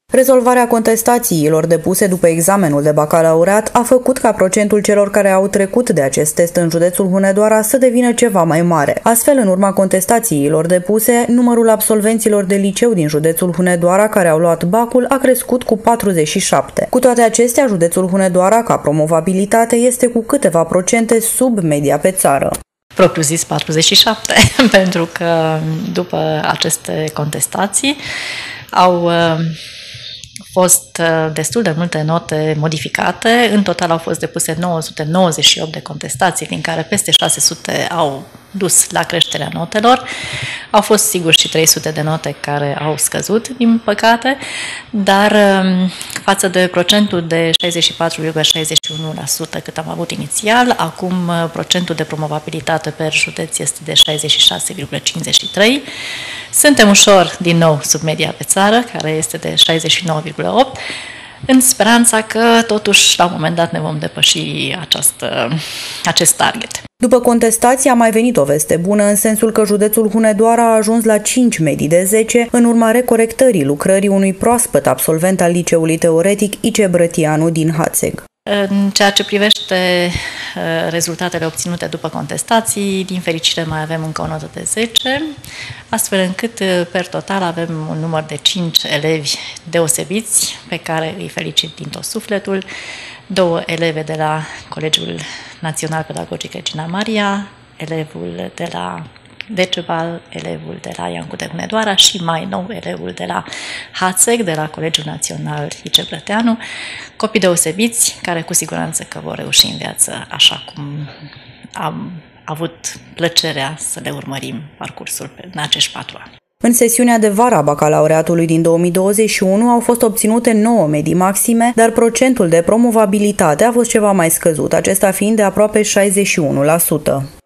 Rezolvarea contestațiilor depuse după examenul de bacalaureat a făcut ca procentul celor care au trecut de acest test în județul Hunedoara să devină ceva mai mare. Astfel, în urma contestațiilor depuse, numărul absolvenților de liceu din județul Hunedoara care au luat bacul a crescut cu 47. Cu toate acestea, județul Hunedoara, ca promovabilitate, este cu câteva procente sub media pe țară. Propriu zis 47, pentru că după aceste contestații au fost destul de multe note modificate. În total au fost depuse 998 de contestații, din care peste 600 au dus la creșterea notelor. Au fost sigur și 300 de note care au scăzut, din păcate, dar față de procentul de 64,61% cât am avut inițial, acum procentul de promovabilitate per județ este de 66,53%. Suntem ușor, din nou, sub media pe țară, care este de 69,8%, în speranța că, totuși, la un moment dat ne vom depăși acest target. După contestație a mai venit o veste bună, în sensul că județul Hunedoara a ajuns la 5 medii de 10, în urma recorectării lucrării unui proaspăt absolvent al liceului teoretic I.C. Brătianu din Hațeg. În ceea ce privește rezultatele obținute după contestații, din fericire mai avem încă o notă de 10, astfel încât per total avem un număr de 5 elevi deosebiți, pe care îi felicit din tot sufletul, 2 eleve de la Colegiul Național Pedagogic Regina Maria, elevul de la Decebal, elevul de la Iancu de Hunedoara și mai nou elevul de la Hațeg, de la Colegiul Național I.C. Brătianu, copii deosebiți care cu siguranță că vor reuși în viață așa cum am avut plăcerea să le urmărim parcursul în acești 4 ani. În sesiunea de vară a bacalaureatului din 2021 au fost obținute 9 medii maxime, dar procentul de promovabilitate a fost ceva mai scăzut, acesta fiind de aproape 61%.